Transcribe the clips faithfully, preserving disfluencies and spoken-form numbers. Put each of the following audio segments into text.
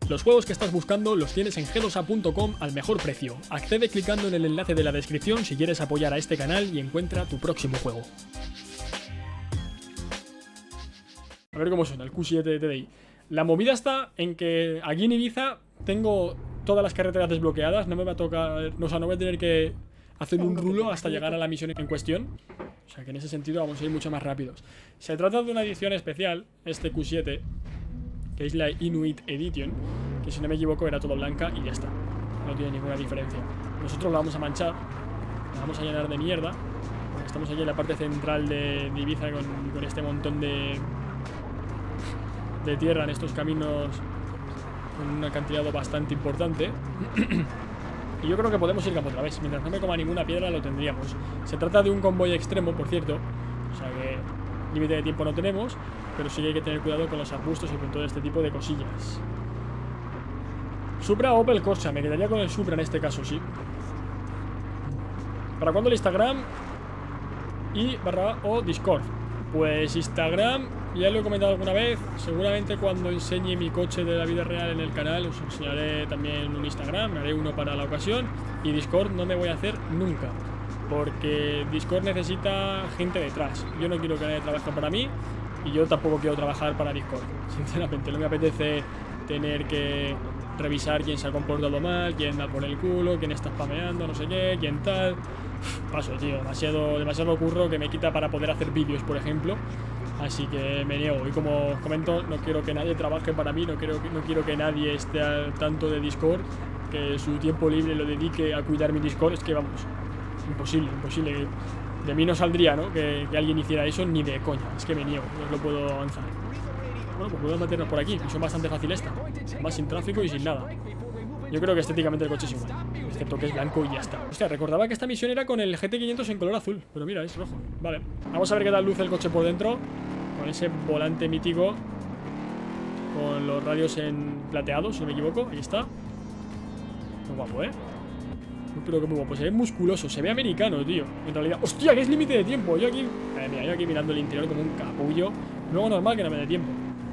Los juegos que estás buscando los tienes en G dos A punto com al mejor precio. Accede clicando en el enlace de la descripción si quieres apoyar a este canal y encuentra tu próximo juego. A ver cómo suena el Q siete de T D I. La movida está en que aquí en Ibiza tengo todas las carreteras desbloqueadas. No me va a tocar, o sea, no voy a tener que hacer un rulo hasta llegar a la misión en cuestión. O sea que en ese sentido vamos a ir mucho más rápidos. Se trata de una edición especial, este Q siete, que es la Inuit Edition, que si no me equivoco era todo blanca y ya está. No tiene ninguna diferencia. Nosotros la vamos a manchar, la vamos a llenar de mierda. Estamos aquí en la parte central de, de Ibiza con, con este montón de, de tierra en estos caminos con un acantilado bastante importante. Y yo creo que podemos ir campo otra vez. Mientras no me coma ninguna piedra lo tendríamos. Se trata de un convoy extremo, por cierto. O sea que límite de tiempo no tenemos, pero sí que hay que tener cuidado con los arbustos y con todo este tipo de cosillas. Supra o Opel Corsa. Me quedaría con el Supra en este caso, sí. ¿Para cuándo el Instagram? Y barra o Discord. Pues Instagram, ya lo he comentado alguna vez. Seguramente cuando enseñe mi coche de la vida real en el canal os enseñaré también un Instagram. Me haré uno para la ocasión. Y Discord no me voy a hacer nunca, porque Discord necesita gente detrás. Yo no quiero que nadie trabaje para mí y yo tampoco quiero trabajar para Discord. Sinceramente, no me apetece tener que revisar quién se ha comportado mal, quién da por el culo, quién está spameando, no sé qué, quién tal. Paso, tío, demasiado, demasiado curro que me quita para poder hacer vídeos, por ejemplo. Así que me niego. Y como os comento, no quiero que nadie trabaje para mí, no quiero, no quiero que nadie esté al tanto de Discord, que su tiempo libre lo dedique a cuidar mi Discord. Es que vamos, imposible, imposible. De mí no saldría, ¿no? Que, que alguien hiciera eso ni de coña. Es que me niego, no lo puedo avanzar. Bueno, pues podemos meternos por aquí. Misión bastante fácil esta. Más sin tráfico y sin nada. Yo creo que estéticamente el coche es igual, excepto que es blanco y ya está. Hostia, recordaba que esta misión era con el G T quinientos en color azul, pero mira, es rojo. Vale, vamos a ver qué tal luce el coche por dentro, con ese volante mítico, con los radios en plateados, si no me equivoco. Ahí está. Muy guapo, ¿eh? Muy, pero que muy guapo. Se ve musculoso, se ve americano, tío. En realidad, ¡hostia, que es límite de tiempo! Yo aquí, madre mía, yo aquí mirando el interior como un capullo. Luego normal que no me dé tiempo.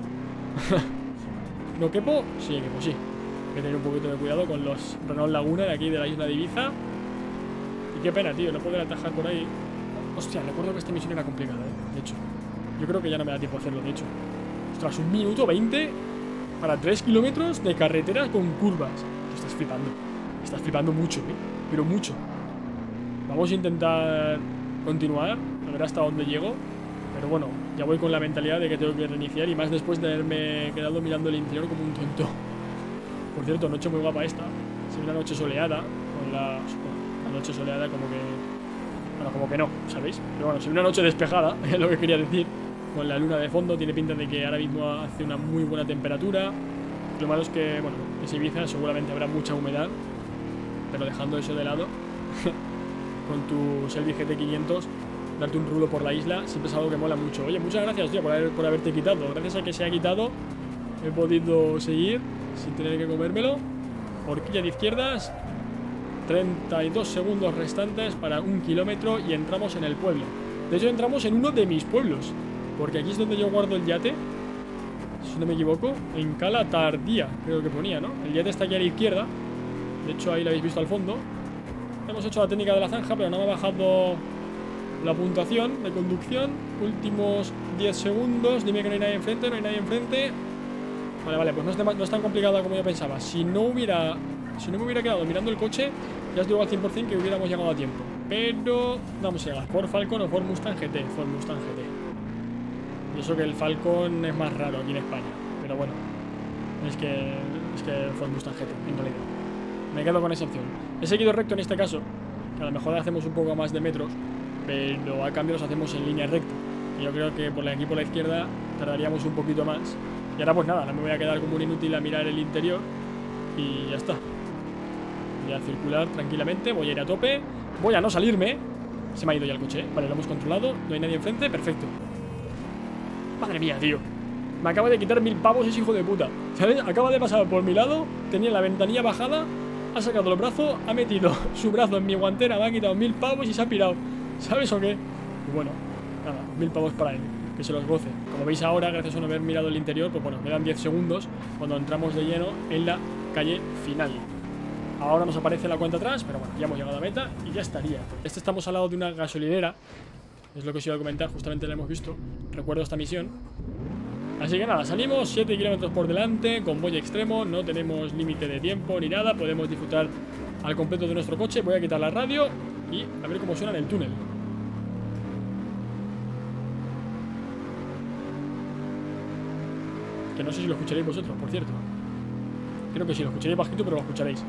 ¿No quepo? Sí, quepo, sí. Hay que tener un poquito de cuidado con los Renault Laguna de aquí de la isla de Ibiza. Y qué pena, tío, no poder atajar por ahí. Hostia, recuerdo que esta misión era complicada, ¿eh? De hecho, yo creo que ya no me da tiempo a hacerlo, de hecho. Ostras, un minuto veinte para tres kilómetros de carretera con curvas. Tú estás flipando. Estás flipando mucho, ¿eh? Pero mucho. Vamos a intentar continuar, a ver hasta dónde llego. Pero bueno, ya voy con la mentalidad de que tengo que reiniciar, y más después de haberme quedado mirando el interior como un tonto. Por cierto, noche muy guapa esta. Es una noche soleada. Con la, la noche soleada como que... Bueno, como que no, ¿sabéis? Pero bueno, es una noche despejada, es lo que quería decir. Con la luna de fondo, tiene pinta de que ahora mismo hace una muy buena temperatura. Lo malo es que, bueno, es Ibiza, seguramente habrá mucha humedad. Pero dejando eso de lado, con tu Shelby G T quinientos, darte un rulo por la isla siempre es algo que mola mucho. Oye, muchas gracias, tío, por, haber, por haberte quitado. Gracias a que se ha quitado, he podido seguir sin tener que comérmelo. Horquilla de izquierdas. treinta y dos segundos restantes para un kilómetro y entramos en el pueblo. De hecho, entramos en uno de mis pueblos, porque aquí es donde yo guardo el yate, si no me equivoco, en Cala Tardía, creo que ponía, ¿no? El yate está aquí a la izquierda. De hecho, ahí lo habéis visto al fondo. Hemos hecho la técnica de la zanja, pero no me ha bajado la puntuación de conducción. Últimos diez segundos. Dime que no hay nadie enfrente, no hay nadie enfrente. Vale, vale, pues no es, de, no es tan complicado como yo pensaba. Si no hubiera Si no me hubiera quedado mirando el coche, ya os digo al cien por cien que hubiéramos llegado a tiempo. Pero vamos a llegar. Ford Falcon o Ford Mustang G T. Ford Mustang G T. Y eso que el Falcon es más raro aquí en España. Pero bueno, es que es que Ford Mustang G T, en realidad. Me quedo con esa opción. He seguido recto en este caso, que a lo mejor hacemos un poco más de metros, pero a cambio los hacemos en línea recta. Y yo creo que por aquí por la izquierda tardaríamos un poquito más. Y ahora pues nada, no me voy a quedar como un inútil a mirar el interior. Y ya está. Voy a circular tranquilamente, voy a ir a tope. Voy a no salirme. Se me ha ido ya el coche, ¿eh? Vale, lo hemos controlado. No hay nadie enfrente, perfecto. Madre mía, tío. Me acaba de quitar mil pavos ese hijo de puta, ¿sabes? Acaba de pasar por mi lado, tenía la ventanilla bajada, ha sacado el brazo, ha metido su brazo en mi guantera, me ha quitado mil pavos y se ha pirado. ¿Sabes o qué? Y bueno, nada, mil pavos para él, que se los goce. Como veis ahora, gracias a no haber mirado el interior, pues bueno, quedan diez segundos cuando entramos de lleno en la calle final. Ahora nos aparece la cuenta atrás, pero bueno, ya hemos llegado a meta y ya estaría. Este estamos al lado de una gasolinera, es lo que os iba a comentar, justamente la hemos visto. Recuerdo esta misión. Así que nada, salimos siete kilómetros por delante, convoy extremo, no tenemos límite de tiempo ni nada, podemos disfrutar al completo de nuestro coche. Voy a quitar la radio y a ver cómo suena en el túnel. Que no sé si lo escucharéis vosotros, por cierto. Creo que sí, lo escucharéis bajito, pero lo escucharéis.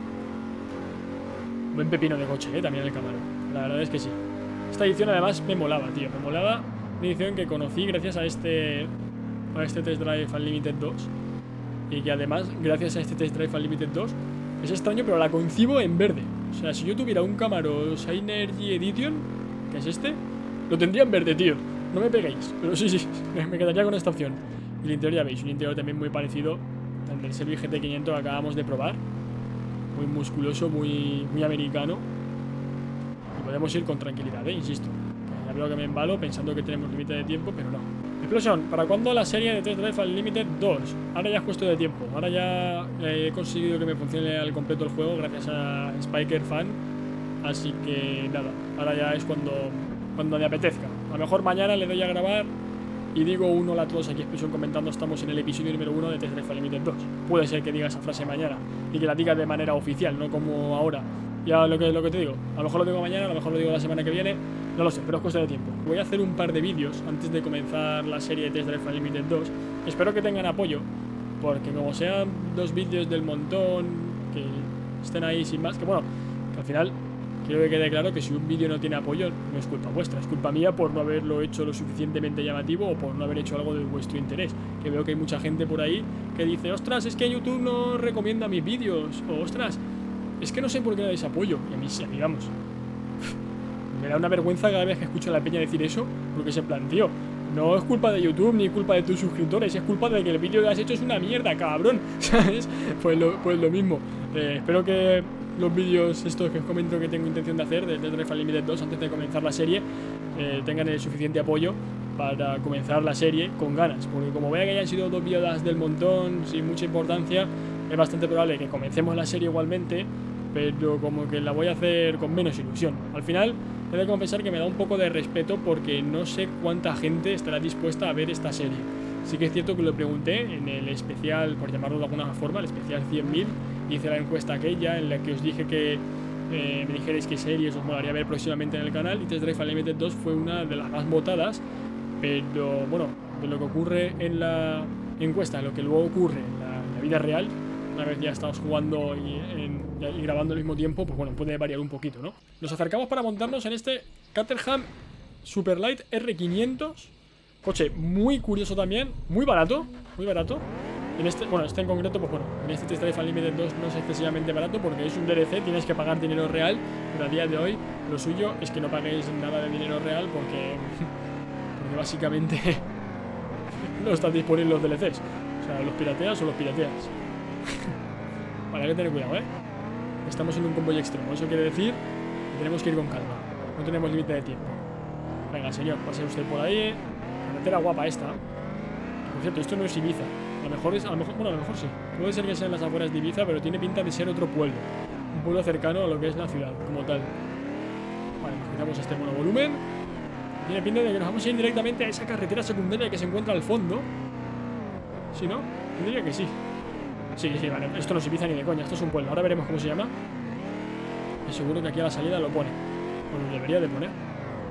Buen pepino de coche, eh, también el Camaro. La verdad es que sí. Esta edición además me molaba, tío. Me molaba una edición que conocí gracias a este a este Test Drive Unlimited dos. Y que además, gracias a este Test Drive Unlimited dos, es extraño, pero la concibo en verde. O sea, si yo tuviera un Camaro Synergy Edition, que es este, lo tendría en verde, tío. No me peguéis, pero sí, sí, me quedaría con esta opción. Y el interior ya veis, un interior también muy parecido al del Shelby G T quinientos que acabamos de probar. Muy musculoso, muy, muy americano. Y podemos ir con tranquilidad, ¿eh? Insisto. Ya veo que me embalo pensando que tenemos límite de tiempo, pero no. Explosión, ¿para cuándo la serie de Test Drive Unlimited dos? Ahora ya es cuestión de tiempo. Ahora ya he conseguido que me funcione al completo el juego gracias a Spiker Fan. Así que nada, ahora ya es cuando, cuando me apetezca. A lo mejor mañana le doy a grabar y digo un hola a todos aquí, Explosión comentando, estamos en el episodio número uno de Test Drive Unlimited dos. Puede ser que diga esa frase mañana y que la diga de manera oficial, no como ahora. Ya lo que, lo que te digo, a lo mejor lo digo mañana, a lo mejor lo digo la semana que viene, no lo sé, pero es cuestión de tiempo. Voy a hacer un par de vídeos antes de comenzar la serie de Test Drive Unlimited dos. Espero que tengan apoyo, porque como sean dos vídeos del montón, que estén ahí sin más, que bueno, que al final quiero que quede claro que si un vídeo no tiene apoyo no es culpa vuestra, es culpa mía por no haberlo hecho lo suficientemente llamativo o por no haber hecho algo de vuestro interés. Que veo que hay mucha gente por ahí que dice, ostras, es que YouTube no recomienda mis vídeos, o ostras, es que no sé por qué no dais apoyo. Y a mí sí, a mí vamos, me da una vergüenza cada vez que escucho a la peña decir eso, porque se planteó. No es culpa de YouTube ni culpa de tus suscriptores, es culpa de que el vídeo que has hecho es una mierda, cabrón, ¿sabes? Pues lo, pues lo mismo. Eh, espero que los vídeos estos que os comento que tengo intención de hacer de Test Drive Unlimited dos antes de comenzar la serie eh, tengan el suficiente apoyo para comenzar la serie con ganas, porque como vea que hayan sido dos vídeos del montón sin mucha importancia, es bastante probable que comencemos la serie igualmente, pero como que la voy a hacer con menos ilusión. Al final he de confesar que me da un poco de respeto porque no sé cuánta gente estará dispuesta a ver esta serie. Sí que es cierto que lo pregunté en el especial, por llamarlo de alguna forma, el especial cien mil. Hice la encuesta aquella en la que os dije que eh, me dijerais qué series os molaría ver próximamente en el canal, y Test Drive Unlimited dos fue una de las más votadas. Pero bueno, de lo que ocurre en la encuesta, lo que luego ocurre en la, en la vida real, una vez ya estamos jugando y, en, y grabando al mismo tiempo, pues bueno, puede variar un poquito, ¿no? Nos acercamos para montarnos en este Caterham Superlight R quinientos. Coche muy curioso también, muy barato, muy barato. En este, bueno, este en concreto, pues bueno, en este Test Drive Unlimited dos no es excesivamente barato porque es un D L C, tienes que pagar dinero real, pero a día de hoy lo suyo es que no paguéis nada de dinero real porque, porque básicamente no están disponibles los D L Cs. O sea, los pirateas o los pirateas. Vale, hay que tener cuidado, ¿eh? Estamos en un convoy extremo, eso quiere decir que tenemos que ir con calma, no tenemos límite de tiempo. Venga, señor, pase usted por ahí. Carretera guapa esta. Por cierto, esto no es Ibiza. A lo mejor es, a lo mejor, bueno, a lo mejor sí. Puede ser que sean las afueras de Ibiza, pero tiene pinta de ser otro pueblo. Un pueblo cercano a lo que es la ciudad, como tal. Vale, nos quitamos este monovolumen. Tiene pinta de que nos vamos a ir directamente a esa carretera secundaria que se encuentra al fondo. ¿Sí, no? Yo diría que sí. Sí, sí, vale. Esto no es Ibiza ni de coña, esto es un pueblo. Ahora veremos cómo se llama. Y seguro que aquí a la salida lo pone. Bueno, debería de poner.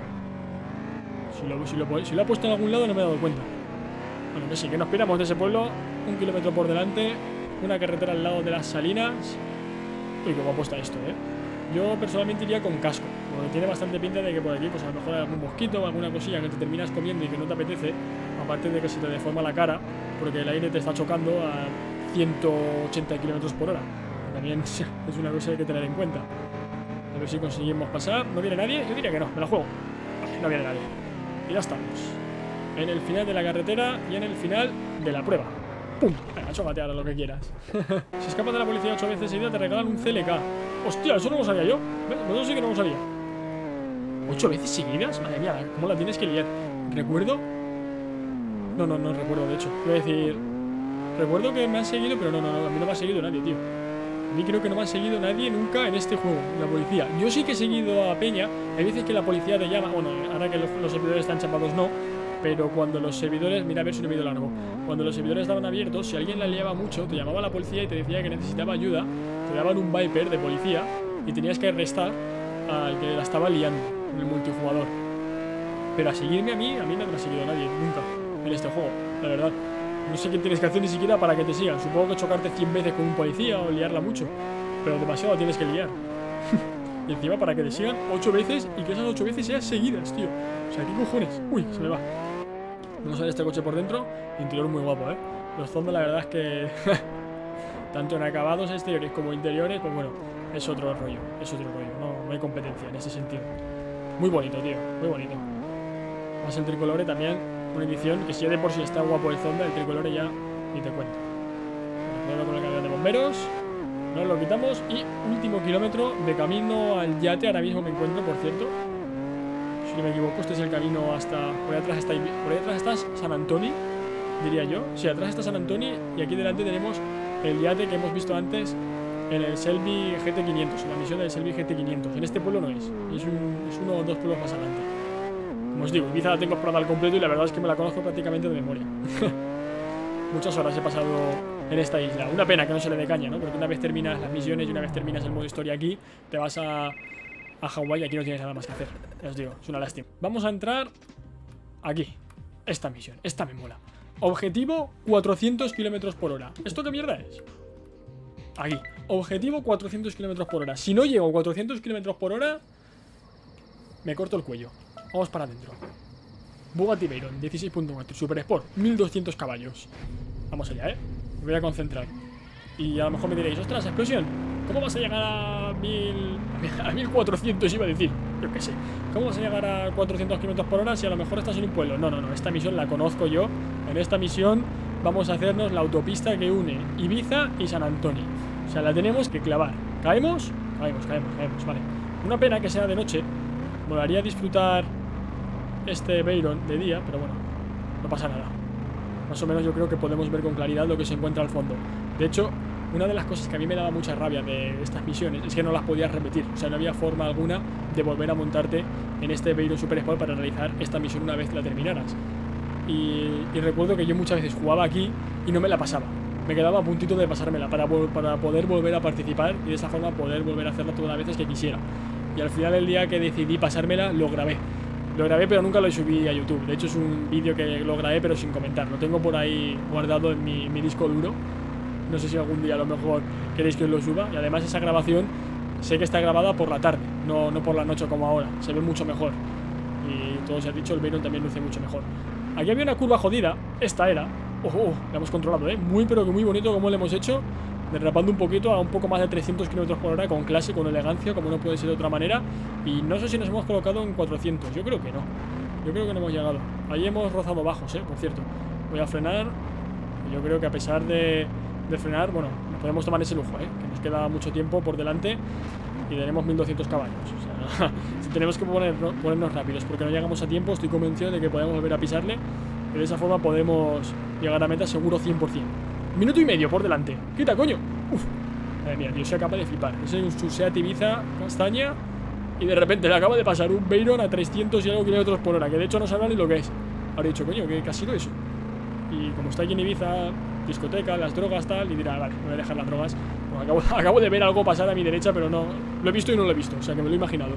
Si lo, si, lo, si lo ha puesto en algún lado no me he dado cuenta. Bueno, que sí, que nos piramos de ese pueblo. Un kilómetro por delante. Una carretera al lado de las salinas. Uy, qué guapo está esto, eh. Yo personalmente iría con casco, porque tiene bastante pinta de que por aquí pues a lo mejor hay algún mosquito o alguna cosilla que te terminas comiendo y que no te apetece. Aparte de que se te deforma la cara, porque el aire te está chocando a ciento ochenta kilómetros por hora. También es una cosa que hay que tener en cuenta. A ver si conseguimos pasar. ¿No viene nadie? Yo diría que no, me la juego. Vale, no viene nadie. Y ya estamos. En el final de la carretera y en el final de la prueba. ¡Pum! Venga, chócate ahora lo que quieras. Si escapas de la policía ocho veces seguidas te regalan un C L K. ¡Hostia! Eso no lo sabía yo. ¿Ves? Eso sí que no lo sabía. ¿Ocho veces seguidas? Madre mía, ¿cómo la tienes que liar? Recuerdo No, no, no recuerdo, de hecho. Voy a decir... Recuerdo que me han seguido, pero no, no, no. A mí no me ha seguido nadie, tío. A mí creo que no me ha seguido nadie nunca en este juego, la policía. Yo sí que he seguido a Peña. Hay veces que la policía te llama. Bueno, ahora que los, los servidores están chapados no. Pero cuando los servidores... Mira a ver si no me he ido largo. Cuando los servidores estaban abiertos, si alguien la liaba mucho, te llamaba a la policía y te decía que necesitaba ayuda. Te daban un Viper de policía y tenías que arrestar al que la estaba liando en el multijugador. Pero a seguirme a mí, a mí no me ha seguido nadie, nunca, en este juego, la verdad. No sé qué tienes que hacer ni siquiera para que te sigan. Supongo que chocarte cien veces con un policía o liarla mucho. Pero demasiado tienes que liar. Y encima para que te sigan ocho veces y que esas ocho veces sean seguidas, tío. O sea, ¿qué cojones? Uy, se me va. Vamos a ver este coche por dentro. Interior muy guapo, ¿eh? Los fondos la verdad es que... tanto en acabados exteriores como interiores, pues bueno, es otro rollo. Es otro rollo, no, no hay competencia en ese sentido. Muy bonito, tío, muy bonito. Más el tricolore también. Una edición que si ya de por sí está guapo el Zonda, el tricolore ya ni te cuento. Bueno, con el camión de bomberos. Nos lo quitamos y último kilómetro de camino al yate. Ahora mismo me encuentro, por cierto. Si no me equivoco, este es el camino hasta... Por ahí atrás está, por ahí atrás está San Antonio, diría yo. Sí, atrás está San Antonio y aquí delante tenemos el yate que hemos visto antes en el Selby G T quinientos, en la misión del Selby G T quinientos. En este pueblo no es, es, un, es uno o dos pueblos más adelante. Como os digo, Ibiza la tengo explorada al completo y la verdad es que me la conozco prácticamente de memoria. Muchas horas he pasado en esta isla. Una pena que no se le dé caña, ¿no? Porque una vez terminas las misiones y una vez terminas el modo historia aquí, te vas a, a Hawái y aquí no tienes nada más que hacer. Ya os digo, es una lástima. Vamos a entrar aquí. Esta misión, esta me mola. Objetivo cuatrocientos kilómetros por hora. ¿Esto qué mierda es? Aquí. Objetivo cuatrocientos kilómetros por hora. Si no llego a cuatrocientos kilómetros por hora, me corto el cuello. Vamos para adentro. Bugatti Veyron, dieciséis punto cuatro. Super Sport, mil doscientos caballos. Vamos allá, ¿eh? Me voy a concentrar. Y a lo mejor me diréis, ostras, explosión, ¿cómo vas a llegar a mil... a mil cuatrocientos iba a decir? Yo qué sé. ¿Cómo vas a llegar a cuatrocientos kilómetros por hora si a lo mejor estás en un pueblo? No, no, no. Esta misión la conozco yo. En esta misión vamos a hacernos la autopista que une Ibiza y San Antonio. O sea, la tenemos que clavar. ¿Caemos? Caemos, caemos, caemos, vale. Una pena que sea de noche. Me molaría disfrutar este Veyron de día, pero bueno, no pasa nada. Más o menos yo creo que podemos ver con claridad lo que se encuentra al fondo. De hecho, una de las cosas que a mí me daba mucha rabia de estas misiones es que no las podías repetir. O sea, no había forma alguna de volver a montarte en este Veyron Super Sport para realizar esta misión una vez la terminaras. Y, y recuerdo que yo muchas veces jugaba aquí y no me la pasaba. Me quedaba a puntito de pasármela para, para poder volver a participar y de esa forma poder volver a hacerla todas las veces que quisiera. Y al final, el día que decidí pasármela, lo grabé. Lo grabé, pero nunca lo subí a YouTube. De hecho, es un vídeo que lo grabé, pero sin comentar. Lo tengo por ahí guardado en mi, mi disco duro. No sé si algún día a lo mejor queréis que os lo suba. Y además esa grabación sé que está grabada por la tarde, no, no por la noche como ahora. Se ve mucho mejor. Y todo se ha dicho, el Veyron también luce mucho mejor. Aquí había una curva jodida. Esta era. Ojo, la hemos controlado, ¿eh? Muy, pero que muy bonito como lo hemos hecho. Derrapando un poquito a un poco más de trescientos kilómetros por hora, con clase, con elegancia, como no puede ser de otra manera. Y no sé si nos hemos colocado en cuatrocientos. Yo creo que no. Yo creo que no hemos llegado. Ahí hemos rozado bajos, ¿eh? Por cierto. Voy a frenar. Yo creo que a pesar de, de frenar, bueno, podemos tomar ese lujo, ¿eh? Que nos queda mucho tiempo por delante y tenemos mil doscientos caballos. O sea, si tenemos que poner, ponernos rápidos porque no llegamos a tiempo, estoy convencido de que podemos volver a pisarle. Y de esa forma podemos llegar a meta seguro cien por cien. Minuto y medio por delante. ¡Quita, coño! Uf. Madre mía, tío, se acaba de flipar. Ese es un Seat Ibiza castaña. Y de repente le acaba de pasar un Veyron a trescientos y algo kilómetros por hora. Que de hecho no sabrá ni lo que es. Habré dicho, coño, ¿qué, qué ha sido eso? Y como está aquí en Ibiza, discoteca, las drogas, tal. Y dirá, vale, me voy a dejar las drogas. Bueno, acabo, acabo de ver algo pasar a mi derecha, pero no. Lo he visto y no lo he visto. O sea que me lo he imaginado.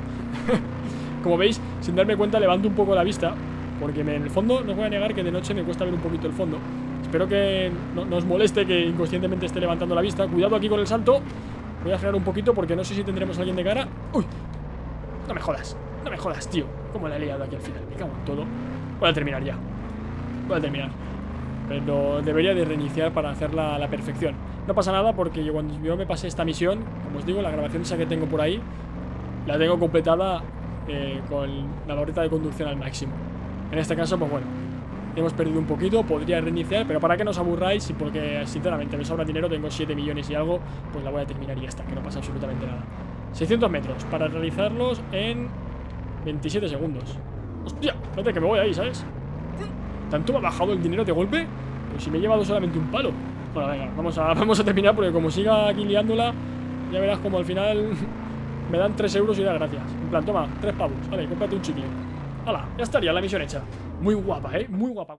Como veis, sin darme cuenta, levanto un poco la vista. Porque me, en el fondo, no os voy a negar que de noche me cuesta ver un poquito el fondo. Espero que no, no os moleste que inconscientemente esté levantando la vista. Cuidado aquí con el salto. Voy a frenar un poquito porque no sé si tendremos a alguien de cara. ¡Uy! No me jodas, no me jodas, tío. ¿Cómo la he liado aquí al final? Me cago en todo. Voy a terminar ya. Voy a terminar. Pero debería de reiniciar para hacerla a la perfección. No pasa nada porque yo cuando yo me pasé esta misión, como os digo, la grabación esa que tengo por ahí, la tengo completada eh, con la barrita de conducción al máximo. En este caso, pues bueno, hemos perdido un poquito, podría reiniciar, pero para que no os aburráis y porque sinceramente me sobra dinero, tengo siete millones y algo, pues la voy a terminar y ya está, que no pasa absolutamente nada. seiscientos metros para realizarlos en veintisiete segundos. Hostia, espérate que me voy ahí, ¿sabes? ¿Tanto me ha bajado el dinero de golpe? Pues si me he llevado solamente un palo. Bueno, venga, vamos a, vamos a terminar porque como siga aquí liándola, ya verás como al final me dan tres euros y da gracias. En plan, toma, tres pavos. Vale, cómprate un chicle. Hala, ya estaría la misión hecha. Muy guapa, ¿eh? Muy guapa.